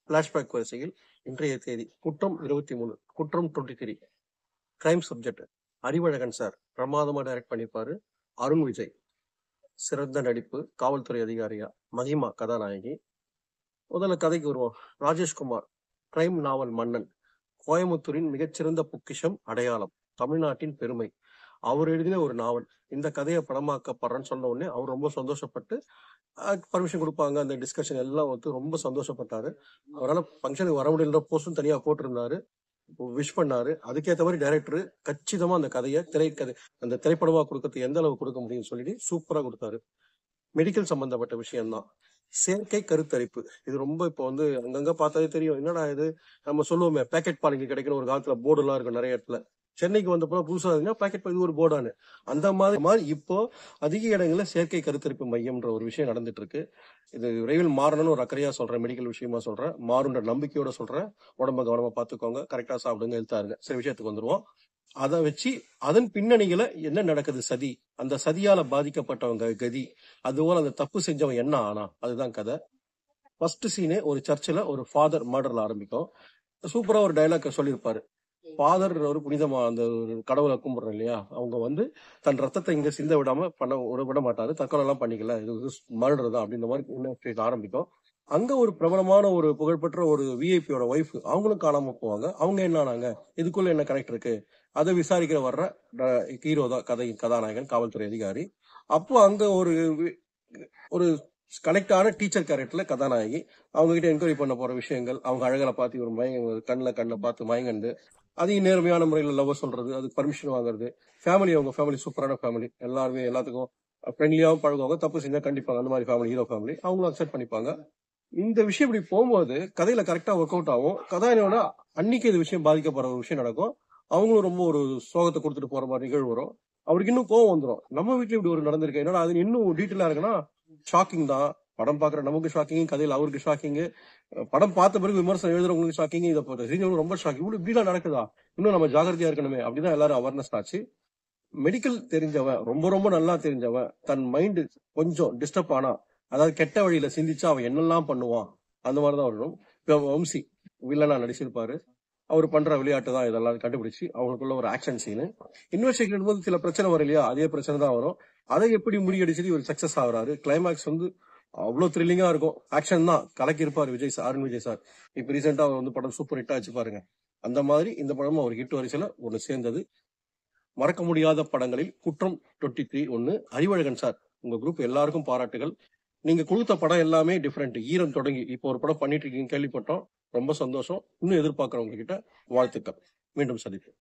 Flashback வரிசையில் இன்றைய தேதி குற்றம் 23, Kuttram 23, crime subject Arivazhagan sir பிரமாதமா டைரக்ட் பண்ணியிருப்பாரு. அருண் விஜய் சிறந்த நடிப்பு, காவல்துறை அதிகாரியா. மகிமா கதாநாயகி. முதல்ல கதைக்கு வருவோம். ராஜேஷ்குமார் கிரைம் நாவல் மன்னன், கோயம்புத்தூரின் மிகச்சிறந்த பொக்கிஷம், அடையாளம், தமிழ்நாட்டின் பெருமை. அவர் எழுதின ஒரு நாவல். இந்த கதையை படமாக்கப்படுறேன்னு சொன்ன உடனே அவர் ரொம்ப சந்தோஷப்பட்டு பர்மிஷன் கொடுப்பாங்க, அந்த டிஸ்கஷன் எல்லாம் வந்து ரொம்ப சந்தோஷப்பட்டாரு. அவரால் ஃபங்க்ஷனுக்கு வர முடியல, போஸ்டும் தனியா போட்டிருந்தாரு, விஷ் பண்ணாரு. அதுக்கேற்ற மாதிரி டைரக்டர் கச்சிதமா அந்த கதையை திரைக்கதை அந்த திரைப்படமா கொடுக்கறது எந்த அளவு கொடுக்க முடியும்னு சொல்லிட்டு சூப்பரா கொடுத்தாரு. மெடிக்கல் சம்பந்தப்பட்ட விஷயம்தான். செயற்கை கருத்தரிப்பு இது ரொம்ப இப்போ வந்து அங்கங்க பார்த்தாலே தெரியும். என்னடா இது, நம்ம சொல்லுவோமே பேக்கெட் பால் இங்க கிடைக்கிற ஒரு காலத்துல போர்டு எல்லாம் இருக்கும் நிறைய இடத்துல. சென்னைக்கு வந்தப்போ புதுசா இருந்தீங்கன்னா பேக்கெட் பால் இது ஒரு போர்டானு அந்த மாதிரி இப்போ அதிக இடங்கள்ல செயற்கை கருத்தரிப்பு மையம்ன்ற ஒரு விஷயம் நடந்துட்டு இருக்கு. இது விரைவில் மாறணும்னு ஒரு அக்கறையா சொல்றேன், மெடிக்கல் விஷயமா சொல்றேன், மாறுன்ற நம்பிக்கையோட சொல்றேன். உடம்ப கவனமா பாத்துக்கோங்க, கரெக்டா சாப்பிடுங்க, எழுத்தாருங்க. சரி, விஷயத்துக்கு வந்துருவோம். அதை வச்சு அதன் பின்னணிகளை என்ன நடக்குது, சதி, அந்த சதியால பாதிக்கப்பட்டவங்க கதி, அதுபோல அந்த தப்பு செஞ்சவன் என்ன ஆனா, அதுதான் கதை. ஃபர்ஸ்ட் சீனே ஒரு சர்ச்சில் ஒரு ஃபாதர் மர்டர்ல ஆரம்பிக்கும். சூப்பரா ஒரு டைலாக் சொல்லியிருப்பாரு. ஃபாதர் ஒரு புனிதமா அந்த ஒரு கடவுளை கும்பிடுறோம் இல்லையா, அவங்க வந்து தன் ரத்தத்தை இங்க சிந்த விடாம விட மாட்டாரு, தற்கொலை எல்லாம் பண்ணிக்கல, இது மர்டர் தான் அப்படின்ற மாதிரி ஆரம்பிக்கும். அங்க ஒரு பிரபலமான ஒரு புகழ்பெற்ற ஒரு விஐபியோட ஒய்ஃப், அவங்களும் காணாம போவாங்க. அவங்க என்ன ஆனாங்க, இதுக்குள்ள என்ன கனெக்ட் இருக்கு, அதை விசாரிக்கிற வர்ற ஹீரோ தான் கதாநாயகன், காவல்துறை அதிகாரி. அப்போ அங்க ஒரு கனெக்டான டீச்சர் கேரக்டர்ல கதாநாயகி, அவங்க கிட்ட என்கொயரி பண்ண போற விஷயங்கள், அவங்க அழகலை பார்த்து ஒரு கண்ணில் பார்த்து மயங்கண்டு அதையும் நேர்மையான முறையில் லவ் சொல்றது, அதுக்கு பர்மிஷன் வாங்குறது. அவங்க ஃபேமிலி சூப்பரான ஃபேமிலி, எல்லாருமே எல்லாத்துக்கும் ஃப்ரெண்ட்லியாவும் பழகுவாங்க, தப்பு செஞ்சா கண்டிப்பாங்க. அந்த மாதிரி ஃபேமிலி, ஹீரோ ஃபேமிலி, அவங்களும் அக்செப்ட் பண்ணிப்பாங்க. இந்த விஷயம் இப்படி போகும்போது கதையில கரெக்டா ஒர்க் அவுட் ஆகும். கதாநாயகனோட அன்னைக்கு இது விஷயம் பாதிக்கப்படுற ஒரு விஷயம் நடக்கும். அவங்களும் ரொம்ப ஒரு சோகத்தை கொடுத்துட்டு போற மாதிரி நிகழ்வு வரும். அவருக்கு இன்னும் கோவம் வந்துடும், நம்ம வீட்டுல இப்படி ஒரு நடந்திருக்கு, என்னன்னா அது இன்னும் டீட்டெயிலா இருக்குன்னா ஷாக்கிங் தான். படம் பாக்குற நமக்கு ஷாக்கிங், கதையில அவருக்கு ஷாக்கிங், படம் பார்த்த பிறகு விமர்சனம் எழுதுறவங்களுக்கு ஷாக்கிங், இதை ரொம்ப ஷாக்கிங். இப்படிலாம் நடக்குதா, இன்னும் நம்ம ஜாகிரதையா இருக்கணுமே அப்படிதான் எல்லாரும் அவேர்னஸ் ஆச்சு. மெடிக்கல் தெரிஞ்சவன், ரொம்ப ரொம்ப நல்லா தெரிஞ்சவன், தன் மைண்ட் கொஞ்சம் டிஸ்டர்ப் ஆனா, அதாவது கெட்ட வழியில சிந்திச்சா அவன் என்னெல்லாம் பண்ணுவான், அந்த மாதிரிதான் வரணும். வம்சி வில்லனா நடிச்சிருப்பாரு. அவர் பண்ற விளையாட்டு தான் இதெல்லாம் கண்டுபிடிச்சு அவங்களுக்குள்ள ஒரு ஆக்ஷன் சீனு. இன்வெஸ்டிகேட் போது சில பிரச்சனை வரும் இல்லையா, அதே பிரச்சனை தான் வரும். அதை எப்படி முறியடிச்சது இவர் சக்சஸ் ஆகுறாரு. கிளைமேக்ஸ் வந்து அவ்வளவு த்ரில்லிங்கா இருக்கும். ஆக்ஷன் தான் கலக்கி இருப்பாரு அருண் விஜய் சார். இப்ப ரீசெண்டா அவர் வந்து படம் சூப்பர் ஹிட்டா வச்சு பாருங்க. அந்த மாதிரி இந்த படமும் அவர் ஹிட் வரிசையில ஒண்ணு சேர்ந்தது. மறக்க முடியாத படங்களில் குற்றம் 23 ஒண்ணு. அறிவழகன் சார், உங்க குரூப் எல்லாருக்கும் பாராட்டுகள். நீங்க கொடுத்த படம் எல்லாமே டிஃப்ரெண்ட். ஈரம் தொடங்கி இப்போ ஒரு படம் பண்ணிட்டு இருக்கீங்க, கேள்விப்பட்டோம். ரொம்ப சந்தோஷம். இன்னும் எதிர்பார்க்கிறவங்க கிட்ட வாழ்த்துக்கள். மீண்டும் சந்திப்போம்.